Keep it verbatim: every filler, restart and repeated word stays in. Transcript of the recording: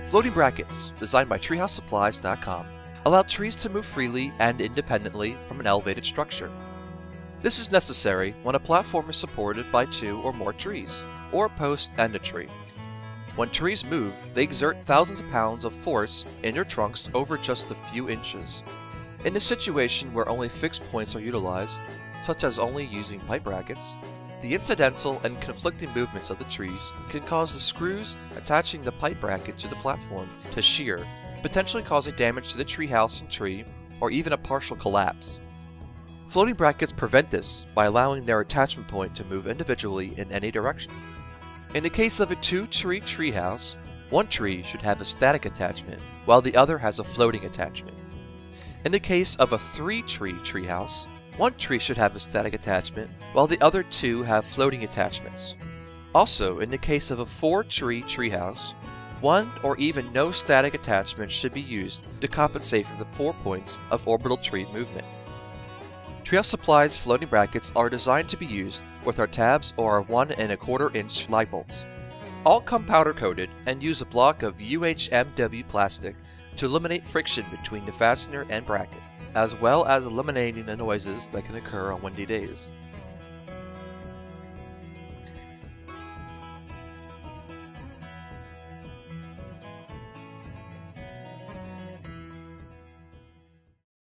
Floating brackets, designed by treehouse supplies dot com, allow trees to move freely and independently from an elevated structure. This is necessary when a platform is supported by two or more trees, or a post and a tree. When trees move, they exert thousands of pounds of force in their trunks over just a few inches. In a situation where only fixed points are utilized, such as only using pipe brackets, the incidental and conflicting movements of the trees can cause the screws attaching the pipe bracket to the platform to shear, potentially causing damage to the treehouse and tree, or even a partial collapse. Floating brackets prevent this by allowing their attachment point to move individually in any direction. In the case of a two-tree treehouse, one tree should have a static attachment, while the other has a floating attachment. In the case of a three-tree treehouse, one tree should have a static attachment, while the other two have floating attachments. Also, in the case of a four-tree treehouse, one or even no static attachment should be used to compensate for the four points of orbital tree movement. Treehouse Supplies floating brackets are designed to be used with our tabs or our one and a quarter inch light bolts. All come powder coated and use a block of U H M W plastic to eliminate friction between the fastener and bracket, as well as eliminating the noises that can occur on windy days.